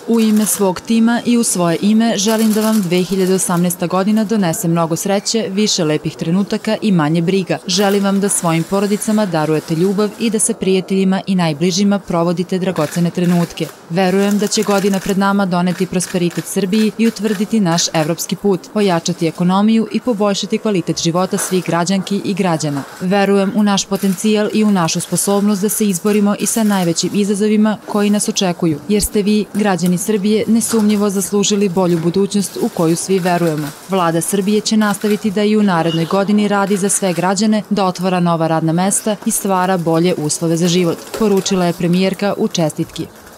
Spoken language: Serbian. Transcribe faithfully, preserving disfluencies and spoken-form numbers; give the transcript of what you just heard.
U ime svog tima i u svoje ime želim da vam dve hiljade osamnaesta godina donese mnogo sreće, više lepih trenutaka i manje briga. Želim vam da svojim porodicama darujete ljubav i da sa prijateljima i najbližima provodite dragocene trenutke. Verujem da će godina pred nama doneti prosperitet Srbiji i utvrditi naš evropski put, ojačati ekonomiju i poboljšati kvalitet života svih građanki i građana. Verujem u naš potencijal i u našu sposobnost da se izborimo i sa najvećim izazovima koji nas očekuju, jer ste vi, građani Srbije, nesumnjivo zaslužili bolju budućnost u koju svi verujemo. Vlada Srbije će nastaviti da i u narednoj godini radi za sve građane, da otvara nova radna mesta i stvara bolje uslove za život, poručila je premijerka u čestitki.